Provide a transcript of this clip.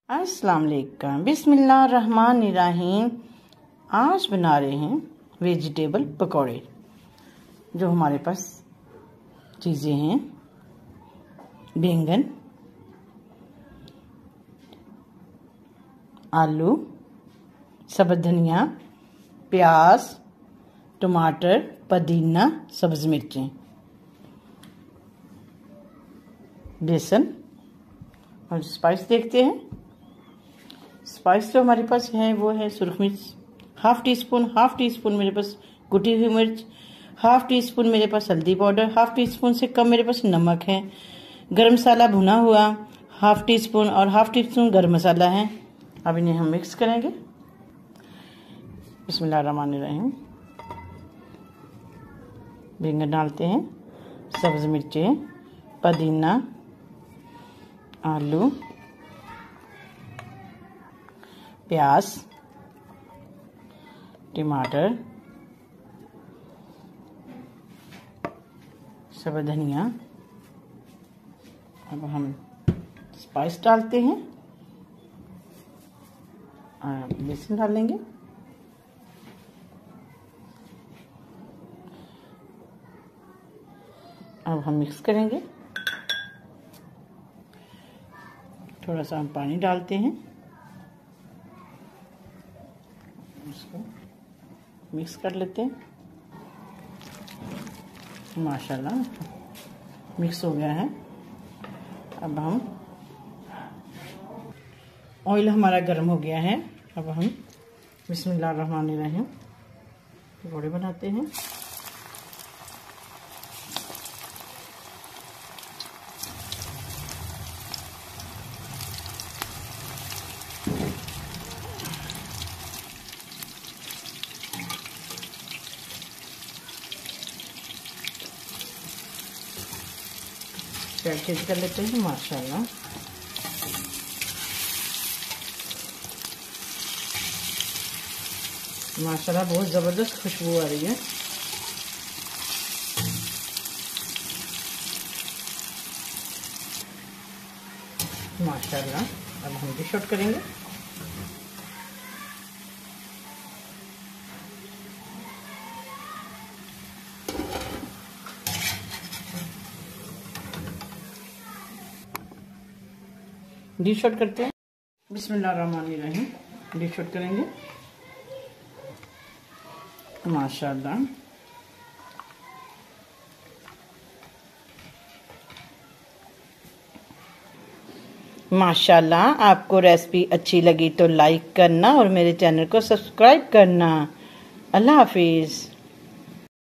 अस्सलाम वालेकुम, बिस्मिल्लाहिर्रहमानिर्रहीम। आज बना रहे हैं वेजिटेबल पकौड़े। जो हमारे पास चीज़ें हैं, बैंगन, आलू, सब्ज़ धनिया, प्याज, टमाटर, पुदीना, सब्ज़ मिर्चें, बेसन और स्पाइस देखते हैं। स्पाइस जो हमारे पास है वो है सुरख मिर्च हाफ टी स्पून मेरे पास कुटी हुई मिर्च, हाफ टी स्पून मेरे पास हल्दी पाउडर, हाफ टी स्पून से कम मेरे पास नमक है, गरम मसाला भुना हुआ हाफ टी स्पून और half teaspoon garam masala है। अब इन्हें हम मिक्स करेंगे। बिस्मिल्लाहिर्रहमानिर्रहीम। बैंगन डालते हैं, सब्ज़ मिर्चें, पुदीना, आलू, प्याज, टमाटर, सब्ज़ धनिया। अब हम स्पाइस डालते हैं और बेसन डालेंगे। अब हम मिक्स करेंगे। थोड़ा सा हम पानी डालते हैं, इसको मिक्स कर लेते हैं। माशाल्लाह मिक्स हो गया है। अब हम ऑयल हमारा गर्म हो गया है। अब हम बिस्मिल्लाहिर्रहमानिर्रहीम पकौड़े बनाते हैं। साइड चेंज कर लेते हैं। माशाल्लाह माशाल्लाह बहुत ज़बरदस्त खुशबू आ रही है। माशाल्लाह अब हम डिश आउट करेंगे। डिश आउट करते हैं। बिस्मिल्लाहिर्रहमानिर्रहीम डिश आउट करेंगे। माशाल्लाह माशाल्लाह आपको रेसिपी अच्छी लगी तो लाइक करना और मेरे चैनल को सब्सक्राइब करना। अल्लाह हाफिज़।